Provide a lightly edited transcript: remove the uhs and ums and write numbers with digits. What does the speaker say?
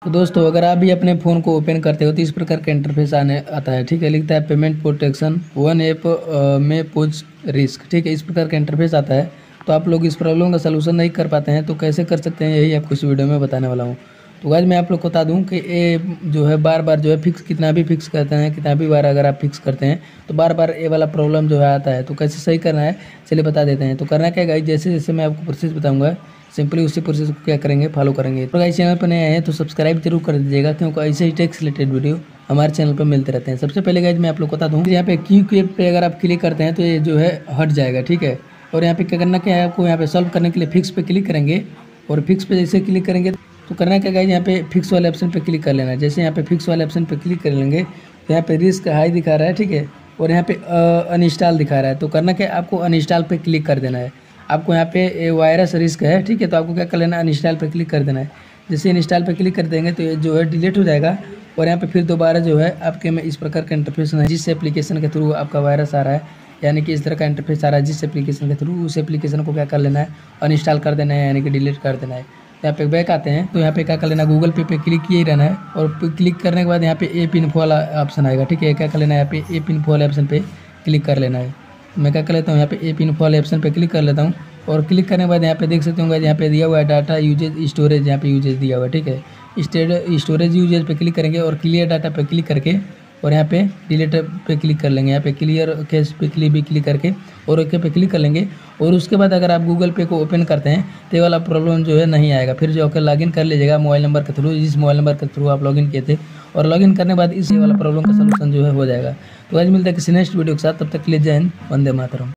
तो दोस्तों अगर आप भी अपने फ़ोन को ओपन करते हो तो इस प्रकार का इंटरफेस आने आता है। ठीक है, लिखता है पेमेंट प्रोटेक्शन वन ऐप में पोज रिस्क। ठीक है, इस प्रकार का इंटरफेस आता है। तो आप लोग इस प्रॉब्लम का सलूशन नहीं कर पाते हैं तो कैसे कर सकते हैं, यही आपको इस वीडियो में बताने वाला हूँ। तो गाइस मैं आप लोग को बता दूं कि ये जो है बार बार जो है फिक्स कितना भी फिक्स करते हैं, कितना भी बार अगर आप फिक्स करते हैं तो बार बार ये वाला प्रॉब्लम जो है आता है। तो कैसे सही करना है चलिए बता देते हैं। तो करना क्या गाइस, जैसे जैसे मैं आपको प्रोसेस बताऊंगा सिंपली उसी प्रोसेस को क्या करेंगे फॉलो करेंगे। तो गाइस चैनल पर नए आए हैं तो सब्सक्राइब जरूर कर दीजिएगा, क्योंकि ऐसे ही टेक्स रिलेटेड वीडियो हमारे चैनल पर मिलते रहते हैं। सबसे पहले गाइस मैं आप लोग को बता दूं, यहाँ पे क्यू के पे अगर आप क्लिक करते हैं तो ये जो है हट जाएगा। ठीक है, और यहाँ पे क्या करना क्या है, आपको यहाँ पे सॉल्व करने के लिए फिक्स पे क्लिक करेंगे। और फिक्स पे जैसे क्लिक करेंगे तो करना क्या गाइस, यहाँ पे फिक्स वाले ऑप्शन पे क्लिक कर लेना है। जैसे यहाँ पे फिक्स वाले ऑप्शन पे क्लिक कर लेंगे तो यहाँ पे रिस्क हाई दिखा रहा है। ठीक है, और यहाँ पे अनइंस्टॉल दिखा रहा है। तो करना क्या, आपको अनइंस्टॉल पे क्लिक कर देना है। आपको यहाँ पे वायरस रिस्क है। ठीक है, तो आपको क्या कर लेना है, अनइंस्टॉल पे क्लिक कर देना है। जैसे इंस्टॉल पे क्लिक कर देंगे तो ये जो है डिलीट हो जाएगा। और यहाँ पे फिर दोबारा जो है आपके में इस प्रकार का इंटरफेस है, जिस एप्लीकेशन के थ्रू आपका वायरस आ रहा है, यानी कि इस तरह का इंटरफेस आ रहा है जिस एप्लीकेशन के थ्रू, उस एप्लीकेशन को क्या कर लेना है, अनइंस्टॉल कर देना है, यानी कि डिलीट कर देना है। यहाँ पे बैक आते हैं तो यहाँ पे क्या कर लेना, गूगल पे क्लिक किए ही रहना है। और क्लिक करने के बाद यहाँ पे ए पिन वाला ऑप्शन आएगा। ठीक है, क्या कर लेना है, यहाँ पे ए पिन वाले ऑप्शन पे क्लिक कर लेना है। मैं क्या कर लेता हूँ, यहाँ पे ए पिन वाले ऑप्शन पे क्लिक कर लेता हूँ। और क्लिक करने के बाद यहाँ पे देख सकते होंगे, यहाँ पे दिया हुआ है डाटा यूजेज स्टोरेज, यहाँ पे यूजेज दिया हुआ है। ठीक है, स्टोरेज यूजेज पे क्लिक करेंगे और क्लियर डाटा पे क्लिक करके और यहाँ पे डिलीट पे क्लिक कर लेंगे। यहाँ पे क्लियर कैश पे क्लिक करके और ओके पे क्लिक कर लेंगे। और उसके बाद अगर आप गूगल पे को ओपन करते हैं तो ये वाला प्रॉब्लम जो है नहीं आएगा। फिर जो होकर लॉगिन कर लीजिएगा मोबाइल नंबर के थ्रू, जिस मोबाइल नंबर के थ्रू आप लॉगिन किए थे। और लॉगिन करने के बाद इस वाला प्रॉब्लम का सलूशन जो है हो जाएगा। तो आज मिलता है किसी नेक्स्ट वीडियो के साथ, तब तक के लिए जय हिंद, वंदे मातरम।